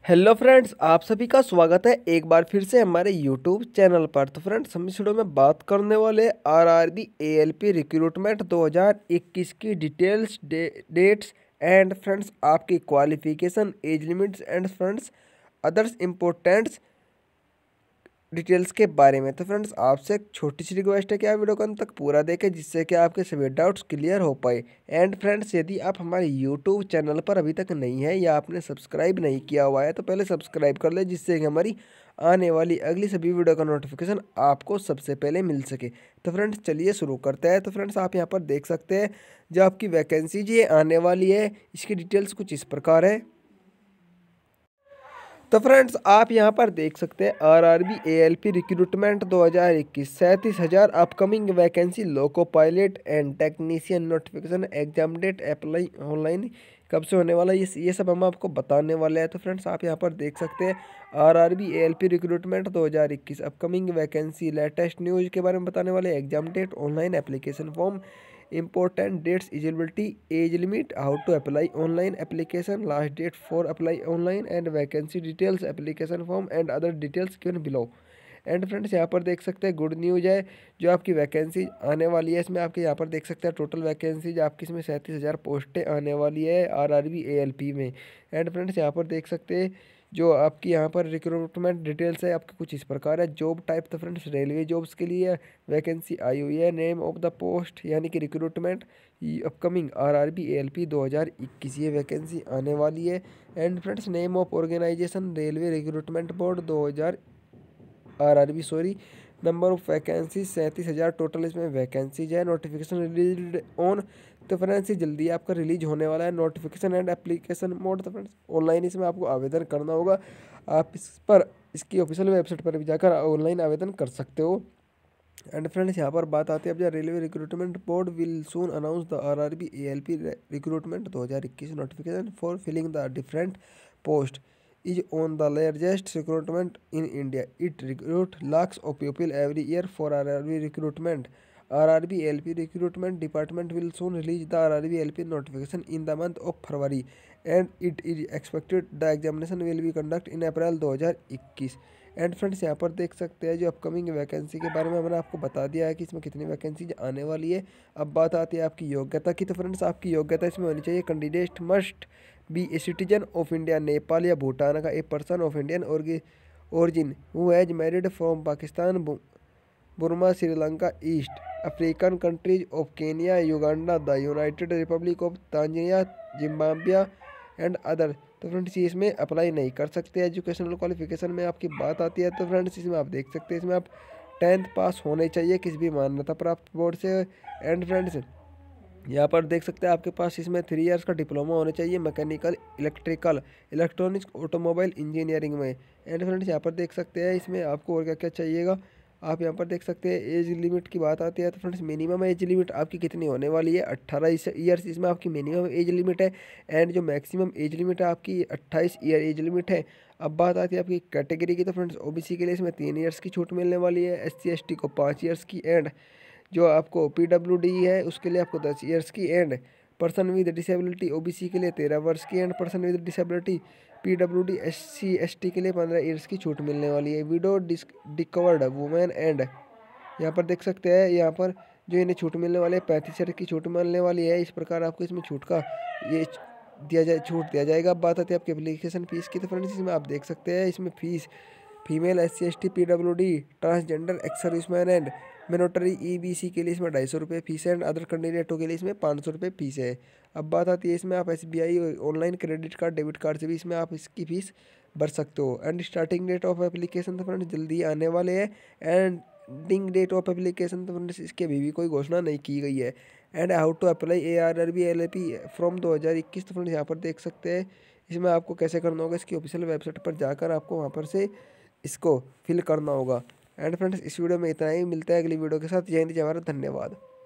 Hello friends, आप सभी का स्वागत है एक बार फिर से हमारे यूट्यूब चैनल पर। तो फ्रेंड्स, हम इस वीडियो में बात करने वाले आरआरबी एएलपी रिक्रूटमेंट 2021 की डिटेल्स, डेट्स एंड फ्रेंड्स आपकी qualification, age limits and friends others importants details के बारे में। तो फ्रेंड्स, आपसे एक छोटी सी रिक्वेस्ट है कि आप वीडियो को अंत तक पूरा देखें, जिससे कि आपके सभी डाउट्स क्लियर हो पाए। एंड फ्रेंड्स, यदि आप हमारे यूट्यूब चैनल पर अभी तक नहीं है या आपने सब्सक्राइब नहीं किया हुआ है तो पहले सब्सक्राइब कर ले, जिससे कि हमारी आने वाली अगली सभी वीडियो का नोटिफिकेशन आपको सबसे पहले मिल सके। तो फ्रेंड्स, चलिए शुरू करते हैं। तो फ्रेंड्स, आप यहाँ पर देख सकते हैं जो आपकी वैकेंसी जी आने वाली है, इसकी डिटेल्स कुछ इस प्रकार है। तो फ्रेंड्स, आप यहां पर देख सकते हैं RRB ALP recruitment 2021 37,000 upcoming vacancy, loco pilot and technician notification, exam date, apply online कब से होने वाला है, ये सब हम आपको बताने वाले हैं। तो फ्रेंड्स, आप यहां पर देख सकते हैं RRB ALP recruitment 2021 upcoming vacancy, latest news के बारे में बताने वाले, exam date, online application form, important dates, eligibility, age limit, how to apply online application, last date for apply online and vacancy details, application form and other details given below। And friends, यहाँ पर देख सकते हैं good news है जो आपकी vacancy आने वाली है। इसमें आपके यहाँ पर देख सकते हैं टोटल वैकेंसी आपकी इसमें 37,000 पोस्टें आने वाली है आरआरबी एएलपी में। एंड फ्रेंड्स, यहाँ पर देख सकते हैं जो आपकी यहाँ पर रिक्रूटमेंट डिटेल्स है आपकी कुछ इस प्रकार है। जॉब टाइप, तो फ्रेंड्स रेलवे जॉब्स के लिए वैकेंसी आई हुई है। नेम ऑफ द पोस्ट यानी कि रिक्रूटमेंट अपकमिंग आरआरबी एएलपी 2021 ये वैकेंसी आने वाली है। And friends, name of organization railway recruitment board 2000 RRB sorry. Number of vacancy 37,000 total इसमें वैकेंसीज है। नोटिफिकेशन रिलीज ऑन, तो फ्रेंड्स ये जल्दी आपका रिलीज होने वाला है। नोटिफिकेशन एंड एप्लीकेशन मोड, तो फ्रेंड्स ऑनलाइन इसमें आपको आवेदन करना होगा। आप इस पर इसकी ऑफिशियल वेबसाइट पर भी जाकर ऑनलाइन आवेदन कर सकते हो। एंड फ्रेंड्स, यहाँ पर बात आती है अब railway recruitment board will soon announce the RRB ALP recruitment 2021 notification for filling the different post is on the largest recruitment in India. It recruits lakhs of people every year for RRB recruitment. RRB LP recruitment department will soon release the RRB LP notification in the month of February, and it is expected the examination will be conducted in April 2021। And friends, यहाँ पर देख सकते हैं जो upcoming vacancy के बारे में मैंने आपको बता दिया है कि इसमें कितनी वैकेंसी आने वाली है। अब बात आती है आपकी योग्यता की। तो फ्रेंड्स, आपकी योग्यता इसमें होनी चाहिए candidate must be a citizen of India, Nepal या भूटान का a person of Indian origin who has married from Pakistan, Burma, Sri Lanka, east African countries of Kenya, Uganda, the United Republic of Tanzania, Zimbabwe and other. तो friends, ये इसमें apply नहीं कर सकते। Educational qualification में आपकी बात आती है तो फ्रेंड्स इसमें आप देख सकते हैं इसमें आप 10th पास होने चाहिए किसी भी मान्यता प्राप्त बोर्ड से। एंड फ्रेंड्स, यहाँ पर देख सकते हैं आपके पास इसमें 3 इयर्स का डिप्लोमा होना चाहिए mechanical, electrical, electronics, automobile engineering में। एंड फ्रेंड्स, यहाँ पर देख सकते हैं इसमें आपको और क्या क्या चाहिएगा। आप यहाँ पर देख सकते हैं एज लिमिट की बात आती है तो फ्रेंड्स मिनिमम एज लिमिट आपकी कितनी होने वाली है 18 ईयर्स इसमें आपकी मिनिमम एज लिमिट है। एंड जो मैक्सिमम एज लिमिट है आपकी 28 ईयर एज लिमिट है। अब बात आती है आपकी कैटेगरी की। तो फ्रेंड्स ओबीसी के लिए इसमें 3 इयर्स की छूट मिलने वाली है, SC ST को 5 इयर्स की, एंड जो आपको PWD है उसके लिए आपको 10 इयर्स की, and person with disability OBC के लिए 13 वर्ष की, and person with disability PWD SC ST के लिए 15 इयर्स की छूट मिलने वाली है। विडो डिकवर्ड वुमेन, एंड यहाँ पर देख सकते हैं यहाँ पर जो इन्हें छूट मिलने वाली है 35 इयर की छूट मिलने वाली है। इस प्रकार आपको इसमें छूट दिया जाएगा। अब बात आती है आपकी एप्लीकेशन फीस की। तो फ्रेंड्स, इसमें आप देख सकते हैं इसमें fees female SC ST PWD transgender ex serviceman and मिनोटरी EBC के लिए इसमें 250 रुपये फीस है, एंड अदर कैंडिडेटों के लिए इसमें 500 रुपये फीस है। अब बात आती है इसमें आप SBI online credit card, debit card से भी इसमें आप इसकी फ़ीस भर सकते हो। And starting date of application तो फ्रेंड्स जल्दी आने वाले हैं। And ending date of application तो फ्रेंड्स इसके अभी भी कोई घोषणा नहीं की गई है। And how to apply ARRB LAP from 2021। तो फ्रेंड्स यहाँ पर देख सकते हैं इसमें आपको कैसे करना होगा। इसकी ऑफिशियल वेबसाइट पर जाकर आपको वहाँ पर से इसको फिल करना होगा। एंड फ्रेंड्स, इस वीडियो में इतना ही, मिलता है अगली वीडियो के साथ। जय हिंद, जय भारत, धन्यवाद।